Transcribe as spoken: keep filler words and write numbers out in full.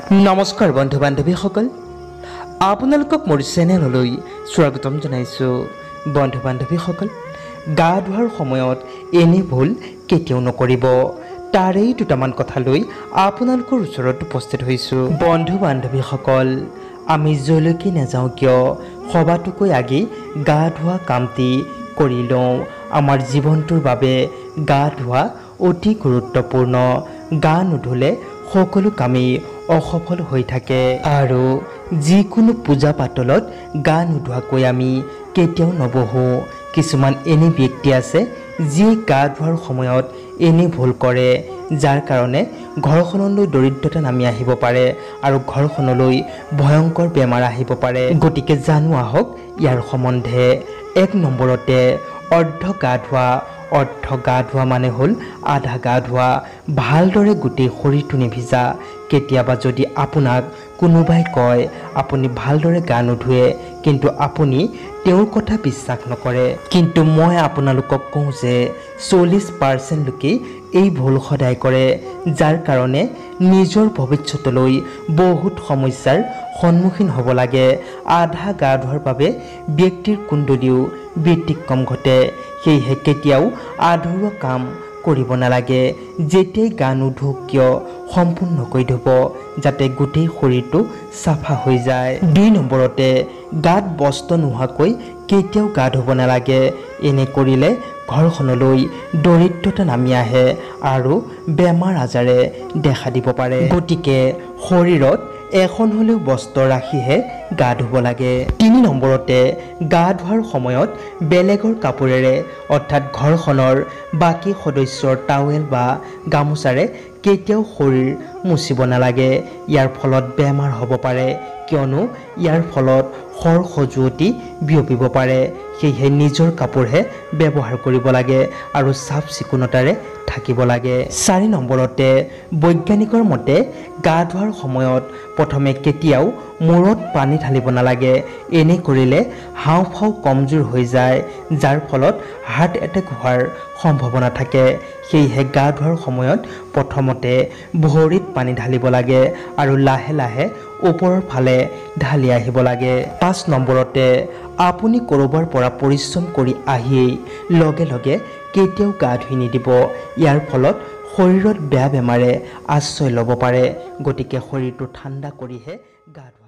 নমস্কাৰ বন্ধু বান্ধৱীসকল, আপোনালোকক মোৰ চেনেললৈ স্বাগতম জনাইছোঁ। বন্ধু বান্ধৱীসকল, গা ধোৱাৰ সময়ত এনে ভুল কেতিয়াও নকৰিব। তাৰেই দুটামান কথা লৈ আপোনালোকৰ ওচৰত উপস্থিত হৈছোঁ। বন্ধু বান্ধৱীসকল, আমি যলৈকে নাযাওঁ কিয় সবাতোকৈ আগে গা ধোৱা কামটি কৰি লওঁ। আমাৰ জীৱনটোৰ বাবে গা ধোৱা অতি গুৰুত্বপূৰ্ণ। গা নুধুলে সকলো কামেই অসফল হৈ থাকে আৰু যিকোনো পূজা পাতলত গা নোধোৱাকৈ আমি কেতিয়াও নবহোঁ। কিছুমান এনে ব্যক্তি আছে যিয়ে গা ধোৱাৰ সময়ত এনে ভুল কৰে, যাৰ কাৰণে ঘৰখনলৈ দৰিদ্ৰতা নামি আহিব পাৰে আৰু ঘৰখনলৈ ভয়ংকৰ বেমাৰ আহিব পাৰে। গতিকে জানো আহক ইয়াৰ সম্বন্ধে। এক নম্বৰতে অৰ্ধ গা ধোৱা। অৰ্ধ গা ধোৱা মানে হ'ল আধা গা ধোৱা, ভালদৰে গোটেই শৰীৰটো নিভিজা। কেতিয়াবা যদি আপোনাক কোনোবাই কয় আপুনি ভালদৰে গা নোধোৱে, কিন্তু আপুনি তেওঁৰ কথা বিশ্বাস নকৰে। কিন্তু মই আপোনালোকক কওঁ যে চল্লিছ পাৰ্চেণ্ট লোকেই এই ভুল সদায় কৰে, যাৰ কাৰণে নিজৰ ভৱিষ্যতলৈ বহুত সমস্যাৰ সন্মুখীন হ'ব লাগে। আধা গা ধোৱাৰ বাবে ব্যক্তিৰ কুণ্ডলীও ব্যতিক্ৰম ঘটে। সেয়েহে কেতিয়াও আধৰুৱা কাম কৰিব নালাগে। যেতিয়াই গা নোধোক কিয় সম্পূৰ্ণকৈ ধুব, যাতে গোটেই শৰীৰটো চাফা হৈ যায়। দুই নম্বৰতে গাত বস্ত্ৰ নোহোৱাকৈ কেতিয়াও গা ধুব নালাগে। এনে কৰিলে ঘৰখনলৈ দৰিদ্ৰতা নামি আহে আৰু বেমাৰ আজাৰে দেখা দিব পাৰে। গতিকে শৰীৰত এখন হ'লেও বস্ত্ৰ ৰাখিহে গা ধুব লাগে। তিনি নম্বৰতে গা ধোৱাৰ সময়ত বেলেগৰ কাপোৰেৰে অৰ্থাৎ ঘৰখনৰ বাকী সদস্যৰ টাৱেল বা গামোচাৰে কেতিয়াও শৰীৰ মুচিব নালাগে। ইয়াৰ ফলত বেমাৰ হ'ব পাৰে, কিয়নো ইয়াৰ ফলত খৰ খজুৱতি বিয়পিব পাৰে। সেয়েহে নিজৰ কাপোৰহে ব্যৱহাৰ কৰিব লাগে আৰু চাফ চিকুণতাৰে থাকিব লাগে। চাৰি নম্বৰতে বৈজ্ঞানিকৰ মতে গা ধোৱাৰ সময়ত প্ৰথমে কেতিয়াও মূৰত পানী ঢালিব নালাগে। এনে কৰিলে হাওঁফাওঁ কমজোৰ হৈ যায়, যাৰ ফলত হাৰ্ট এটেক হোৱাৰ সম্ভাৱনা থাকে। সেয়েহে গা ধোৱাৰ সময়ত প্ৰথমতে ভৰিত পানী ঢালিব লাগে আৰু লাহে লাহে ওপৰৰ ফালে ঢালি আহিব লাগে। পাঁচ নম্বৰতে আপুনি ক'ৰবাৰ পৰা পৰিশ্ৰম কৰি আহিয়েই লগে লগে কেতিয়াও গা ধুই নিদিব। ইয়াৰ ফলত শৰীৰত বেয়া বেমাৰে আশ্ৰয় ল'ব পাৰে। গতিকে শৰীৰটো ঠাণ্ডা কৰিহে গা ধুব।